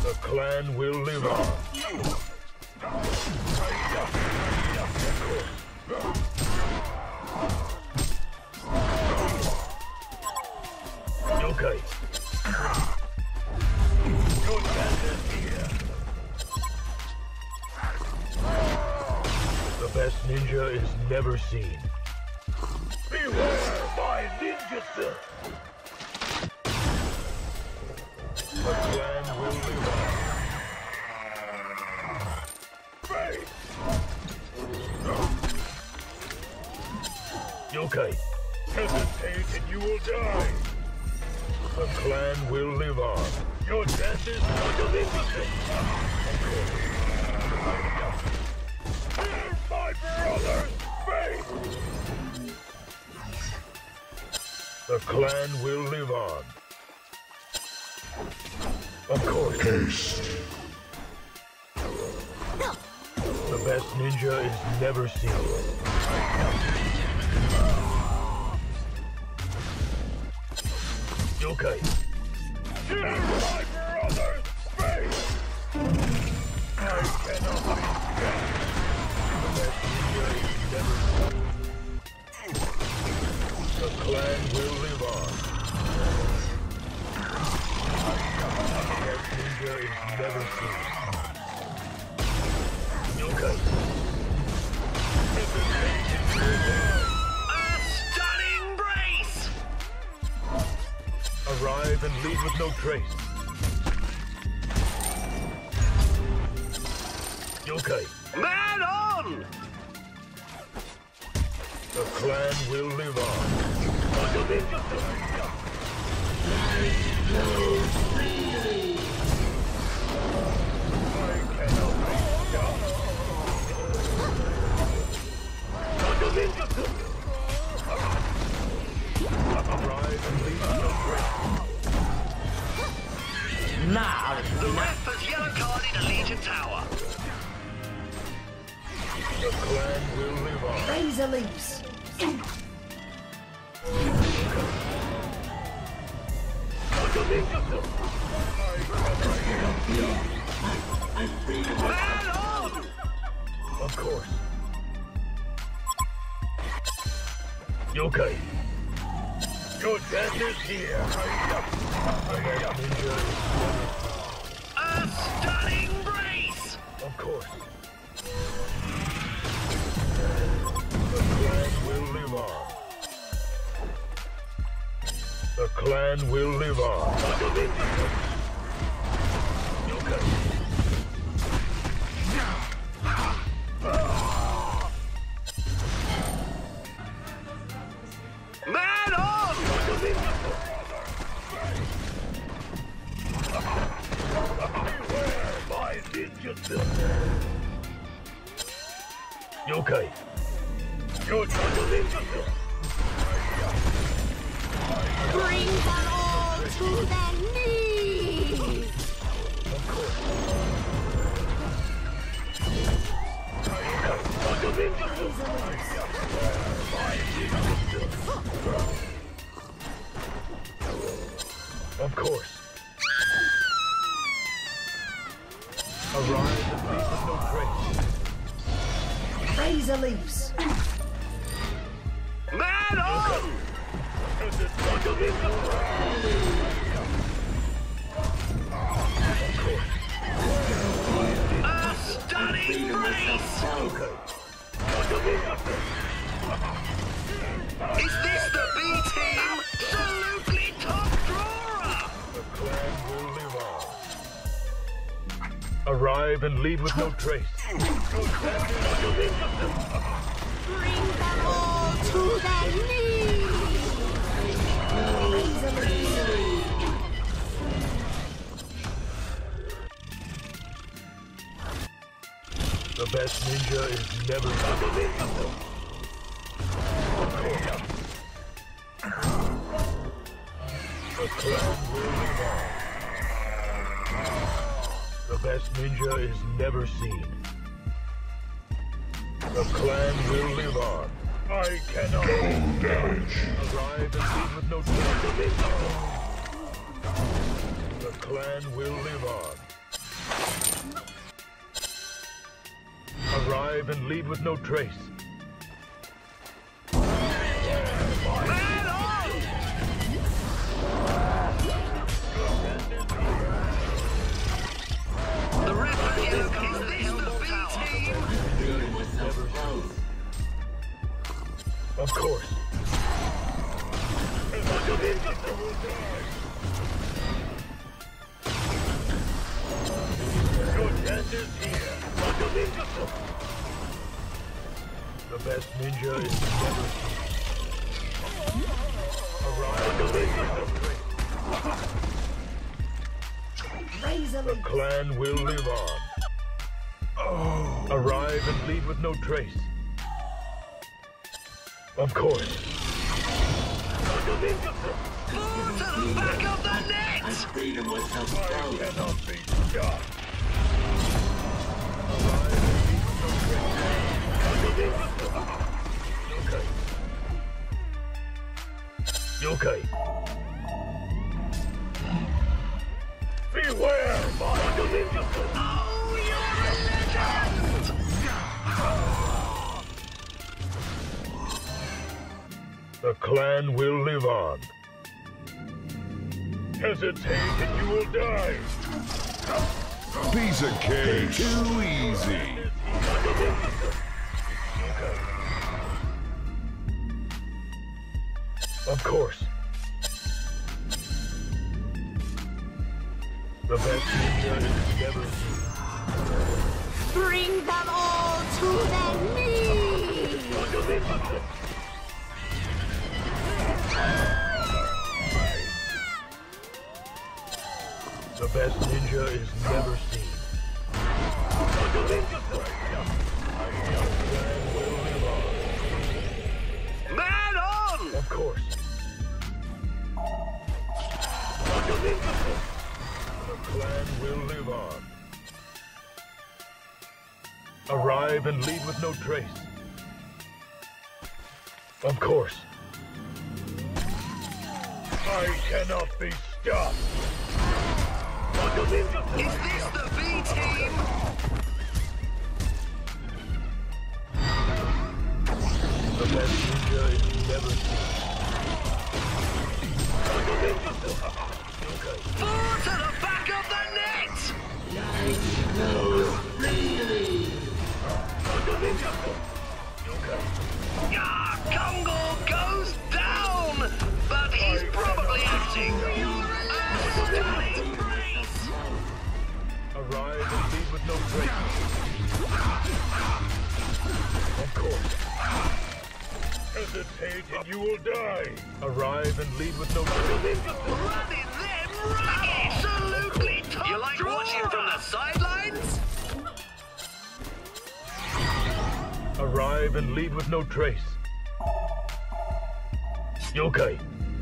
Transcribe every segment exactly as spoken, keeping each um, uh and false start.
The clan will live on. Okay. Your chance is here. The best ninja is never seen. Beware my ninjutsu! The clan will live on. Face! Yokai, hesitate and you will die. The clan will live on. Your death is not of interest. Hear my brother's face! The clan will live on. Of course. Haste. The best ninja is never seen. Yokai. Hear my brother's face! I cannot be dead. The best ninja is never seen. The clan will live on. The best ninja is never seen. Yokai. A stunning brace! Arrive and leave with no trace. Yokai. Man on! The clan will live on. Arrive and leave with no trace. Now, the ref has yellow carded a Legion Tower. The clan will live on. Razor leaves. Man on! Of course. Yokai. Your death is here. Ninja. A stunning brace! Of course. The clan will live on. The clan will live on. Yokai. Man on! Beware my ninjutsu. Yokai. Your ninjutsu. Bring them all to their knees! Of course. Of course. Arrive and leave with no trace. Razor leaves. Man on! A stunning brace! Is this the B team? Absolutely top drawer! The clan will live on. Arrive and leave with no trace. Bring them all to their knees! Razor leaves. The best ninja is never seen. The clan will live on. The best ninja is never seen. The clan will live on. I cannot Double damage. arrive and leave with no trace. The clan will live on. Arrive and leave with no trace. Man on! The ref has yellow card. Is this the B team? Of course. Your chance is here. The best ninja is never seen. Arrive and leave with no trace. The clan will live on. Arrive and leave with no trace. Of course. Forward to the back of the net! Freedom was I cannot be stopped. Okay. Beware, my Oh, you're a legend! The clan will live on. Hesitate and you will die. Piece of cake. Too easy. Of course. The best ninja is never seen. Bring them all to their knees! The best ninja is never seen. Man on! Of course. The clan will live on. Arrive and leave with no trace. Of course. I cannot be stopped. Is this the B team? The best ninja is never seen. Forward to the back of the net! Ah, Kongo goes down! But he's probably acting out of place! Arrive and leave with no trace. Of course. Hesitate and you will die. Arrive and leave with no trace. Running them right! Absolutely top You like drawer. Watching from the sidelines? Arrive and leave with no trace. Okay.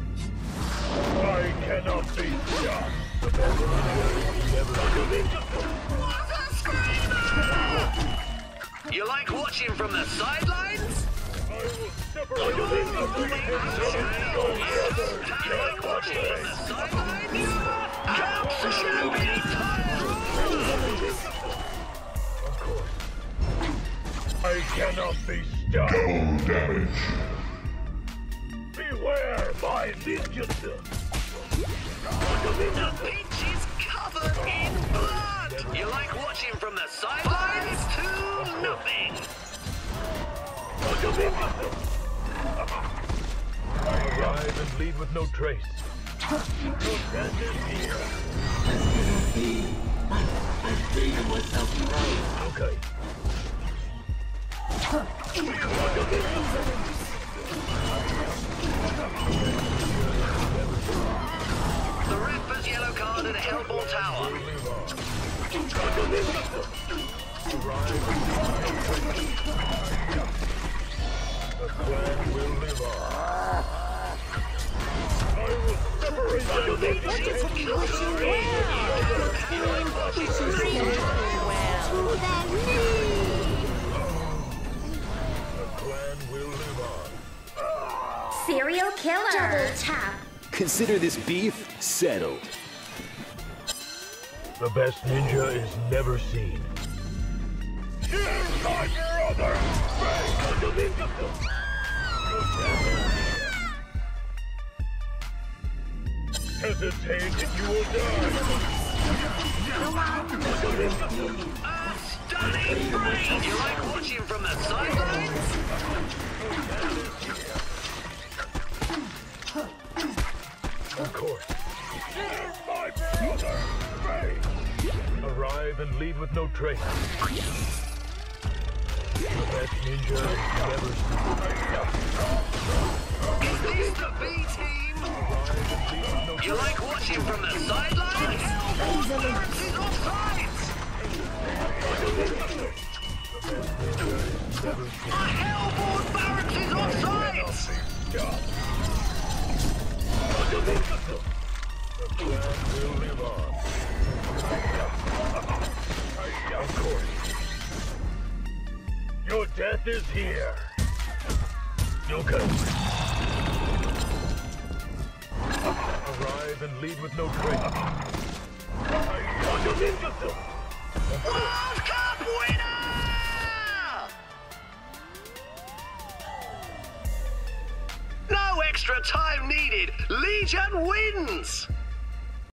I cannot be stopped. The best ninja is never seen. What a screamer! You like watching from the sidelines? I will separate you from the You like watching from the sidelines? Absolutely top Of course. I cannot be stopped. Double damage. Beware my ninjutsu. The pitch is covered in blood! You like watching from the sidelines? Two nothing! Arrive and leave with no trace. Okay. The ref has yellow card at Hellball Tower. The clan will live on. I will separate them. To their knees! The clan will live on. Serial killer. Double tap! Consider this beef settled. The best ninja is never seen. Shoot! My brother! Hesitate and you will die! A stunning brain! You like watching from the sidelines? Of course. My brother! Faith! Arrive and leave with no trace. The best ninja never Is this the B team? arrive and leave with no You like watching from the sidelines? Barracks is offsides! A hellboard barracks is offsides! The plan will live on. Of course. Your death is here. You'll come. Arrive and lead with no trace. World Cup winner! No extra time needed. Legion wins!